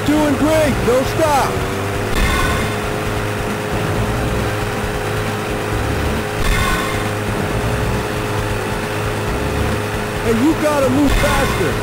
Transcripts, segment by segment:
Doing great, don't stop. Hey, you gotta move faster.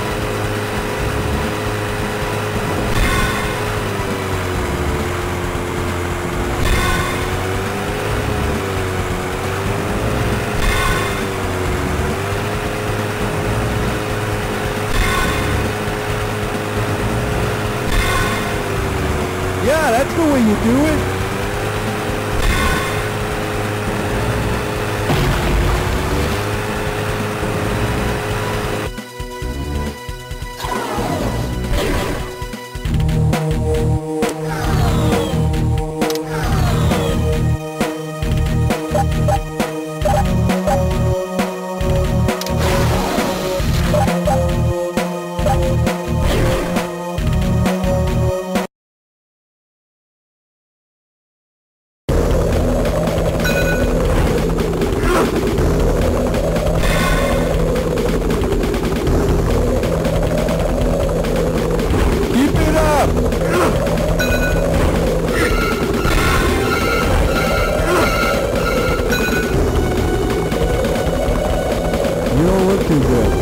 Yeah, that's the way you do it. You don't look too good.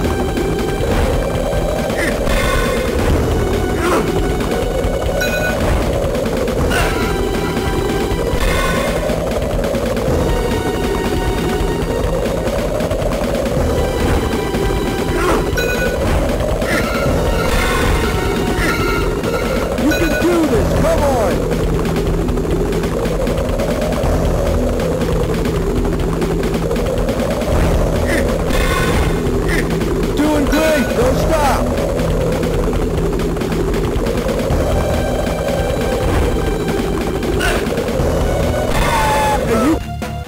You can do this, come on! Don't stop! Hey, you...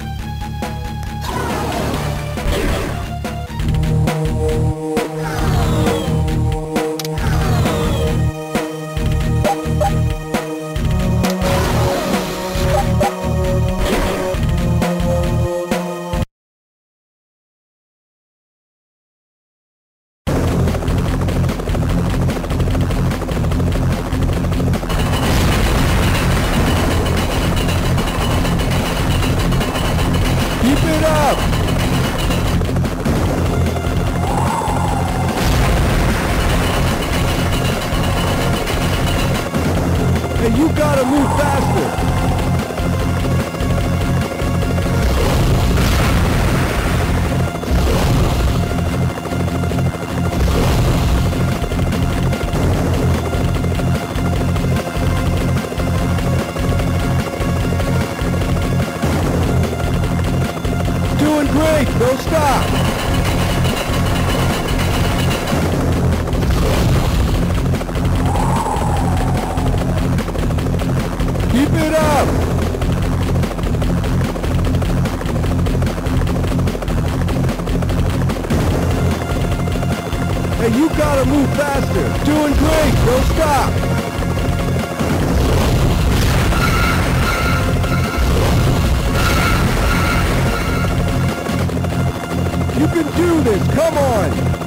Keep it up! Hey, you gotta move faster! Doing great, don't stop! Keep it up! Hey, you gotta move faster! Doing great, don't stop! You can do this, come on!